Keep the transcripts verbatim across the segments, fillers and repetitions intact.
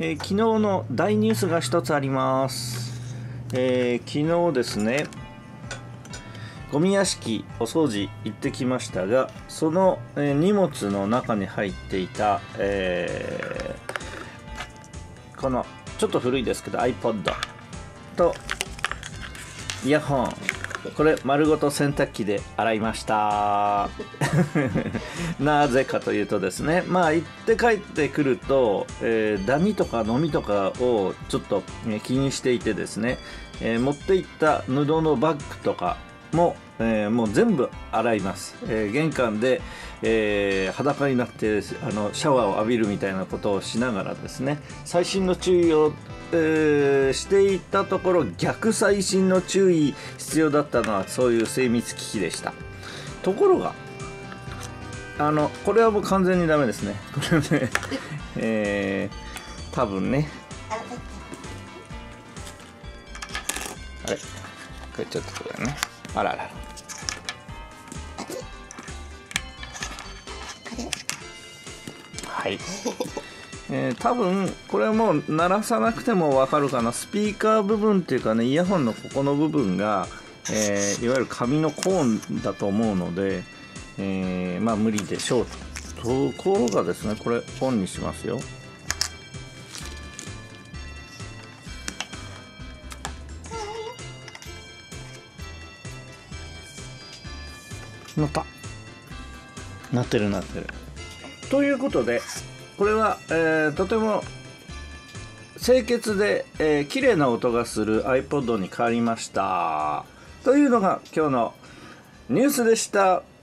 えー、昨日の大ニュースが一つあります。えー、昨日ですね、ゴミ屋敷お掃除行ってきましたが、その、えー、荷物の中に入っていた、えー、このちょっと古いですけど iPod とイヤホン、これ丸ごと洗濯機で洗いましたなぜかというとですね、まあ行って帰ってくると、えー、ダニとかノミとかをちょっと、えー、気にしていてですね、えー、持っていった布のバッグとかも、えー、もう全部洗います。えー、玄関で、えー、裸になってあのシャワーを浴びるみたいなことをしながらですね、細心の注意を、えー、していたところ、逆細心の注意必要だったのはそういう精密機器でした。ところがあのこれはもう完全にダメですね。これね、えー、多分ね、あれこれちょっとこれね、あららら、はい、えー、多分これはもう鳴らさなくても分かるかな。スピーカー部分っていうかね、イヤホンのここの部分が、えー、いわゆる紙のコーンだと思うので、えー、まあ無理でしょう。ところがですね、これオンにしますよ。なった、なってるなってる。ということでこれは、えー、とても清潔で、えー、綺麗な音がする iPod に変わりましたというのが今日のニュースでした。はい、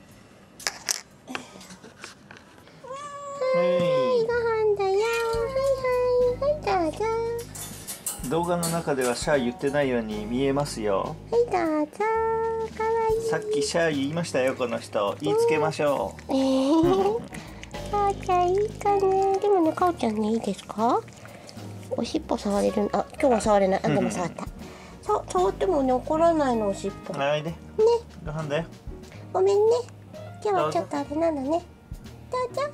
ご飯だよ。はいはいはい、どうぞ。 動画の中ではシャー言ってないように見えますよ。 はいどうぞ。かわいい。 さっきシャー言いましたよ、この人。言いつけましょう。 えー、かおちゃんいいかね。でもね、かおちゃんね、いいですか？おしっぽ触れる。あ、今日は触れない。あ、でも触った。さ、触ってもね、怒らないの、おしっぽ。ね。 はい、でご飯だよ。 ごめんね。今日はちょっとあれなのね。どうぞ。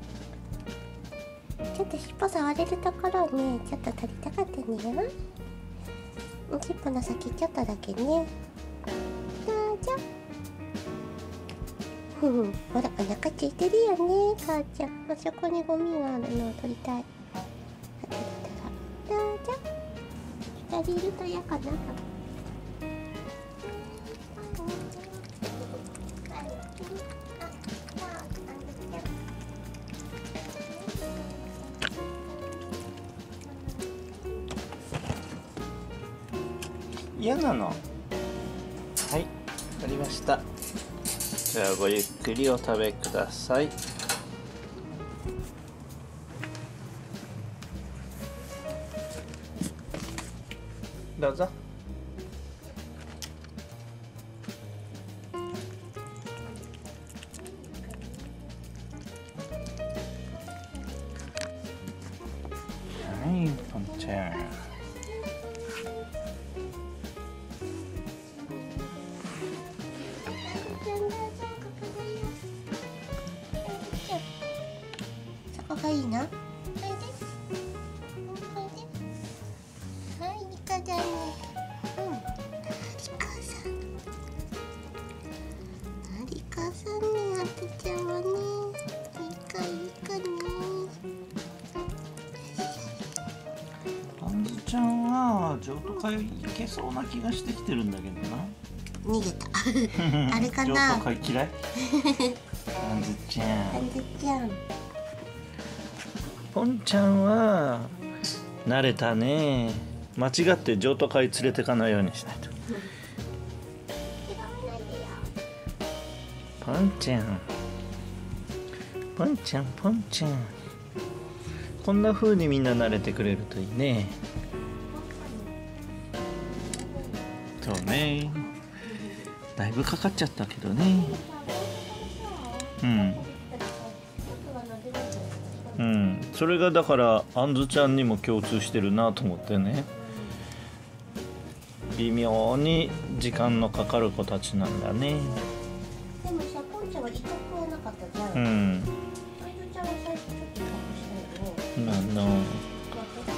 ちょっと尻尾触れるところをね、ちょっと取りたかったね。おしっぽの先ちょっとだけね。どうぞ。ふふ、ほら、お腹空いてるよね、母ちゃん。あそこにゴミがあるのを取りたい。どうぞ。二人いると嫌かな。 嫌なの？はい、ありました。じゃあごゆっくりお食べください。どうぞ。はい、ポンちゃん。 そこがいいな。はい、リカだね。うん。リカさん。あ、リカさんね、あてちゃんはね。リカ、リカね。 あんずちゃんは譲渡会行けそうな気がしてきてるんだけどな。 逃げた。あれかな。 譲渡会嫌い？あんずちゃん。 あんずちゃん。 ポンちゃんは慣れたね。間違って譲渡会連れてかないようにしないと。ポンちゃん、ポンちゃん、ポンちゃん。こんな風にみんな慣れてくれるといいね。そうね。だいぶかかっちゃったけどね。うん。うん、それがだからあんずちゃんにも共通してるなと思ってね。微妙に時間のかかる子たちなんだね。 でもさ、ポンちゃんは威嚇はなかったじゃん。 うん。 あんずちゃんは最初ちょっと威嚇したよね。 あの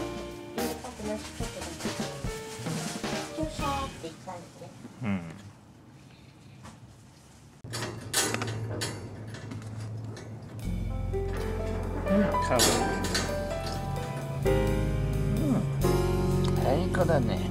かわいい。うん、いい子だね。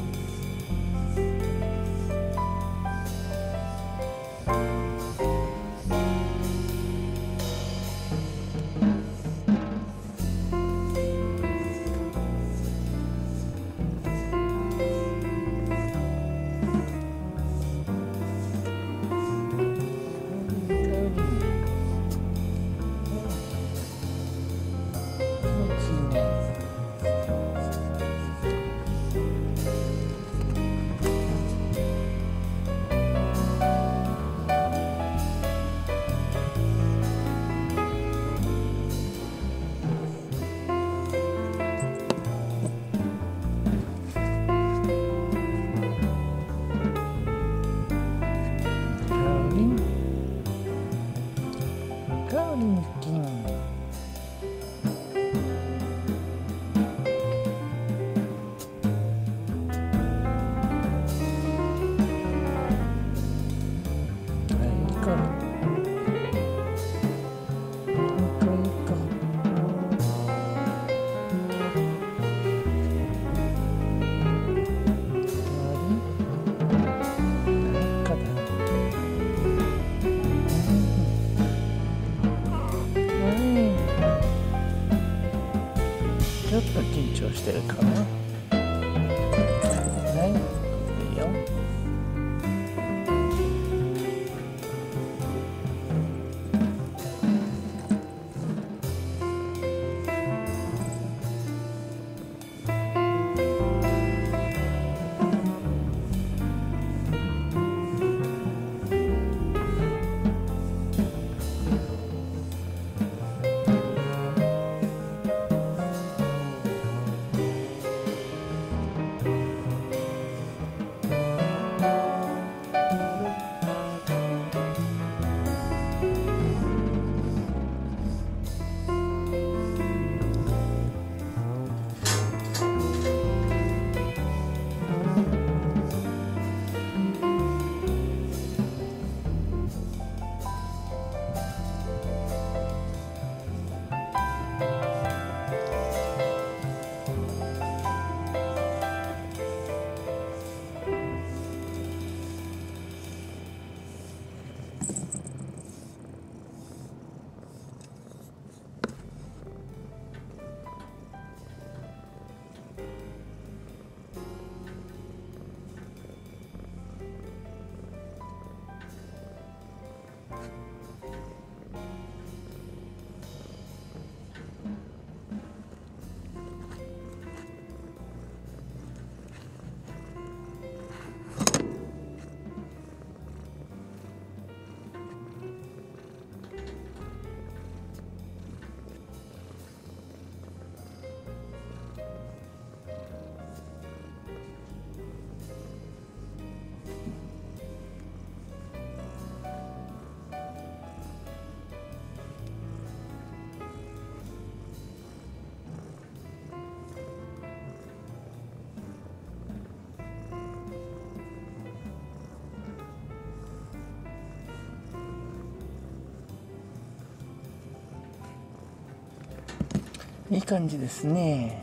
ちょっと緊張してるかな。はい、いいよ。いい感じですね。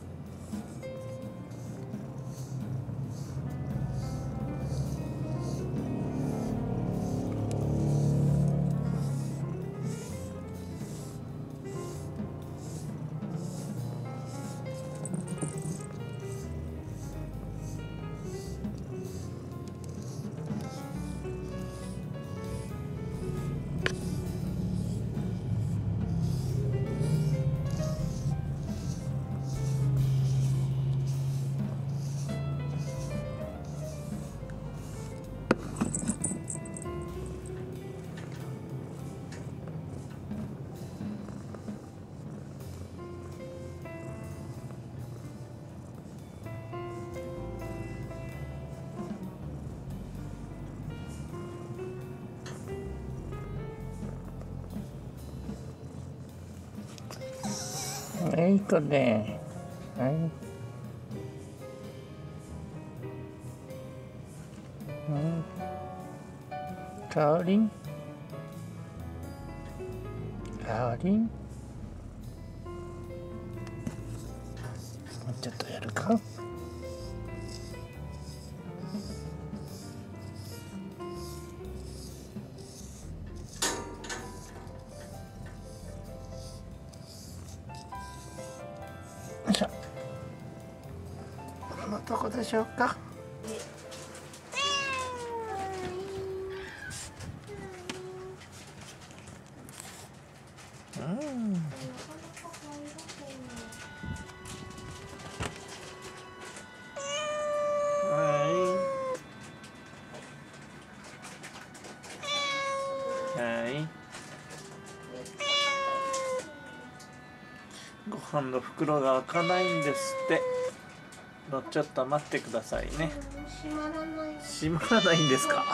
いい子ね。はい。うん。かおりん。かおりん。 うちょっとやるか。よいしょ。このとこでしょうか。うん。はい。ご飯の袋が開かないんですって。ちょっと待ってくださいね。 閉まらない。 閉まらないんですか。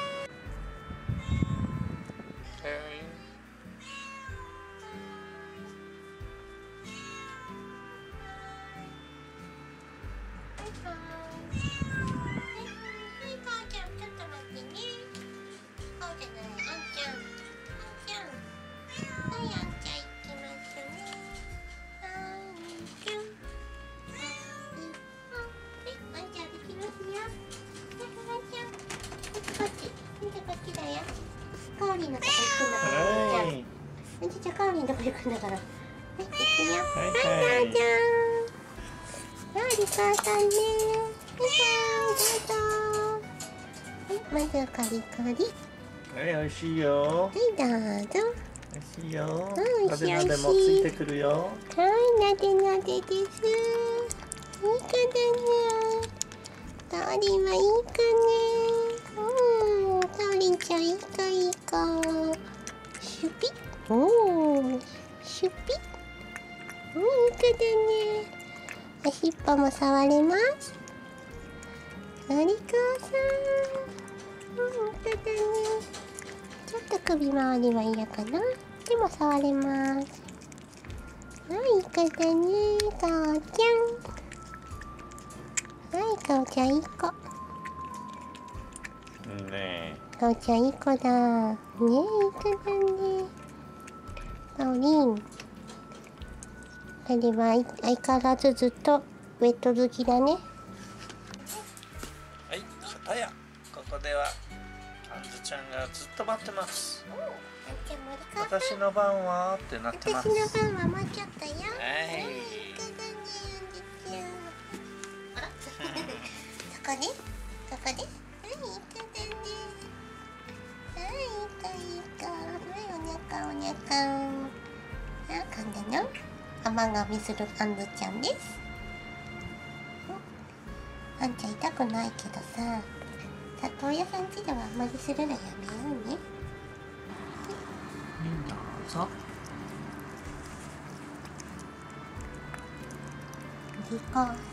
カオリンのとこ行くんだから。じゃあカオリンのとこ行くんだから。はい、行くよ。はい、はい、じゃーん。はい、リカさんね。はい、どうぞ。はい、まずはカリカリ。 はい、美味しいよ。 はい、どうぞ。 美味しいよ。 うん、 なでなでもついてくるよ。 はい、なでなでです。いいかだね。カオリンはいいかね。うん、カオリンちゃんいいかいいか。シュピッ。おー、シュピッ。うん、いいかだね。おしっぽも触れます。ありがとうさん。うん、いいかだね。ちょっと首周りは嫌かな。でも触れます。はい、いいかだね。かおちゃん。はい、かおちゃんいい子。 ねえ。 かおちゃんいい子だ。ねえ、いい子だね。かおりん。あれは相変わらずずっとウェット好きだね。 はい、片やここではあんずちゃんがずっと待ってます。私の番はってなってます。 私の番は待っちゃったよ。 はい。 あら、そこで、そこで、はい、いい子だね。はい、いい子、いい子。はい、お腹、お腹。あ、噛んだの。甘噛みするあんずちゃんです。あんちゃん痛くないけどさ、里親さん家ではあんまりするのやめようね。 どうぞ。 リコ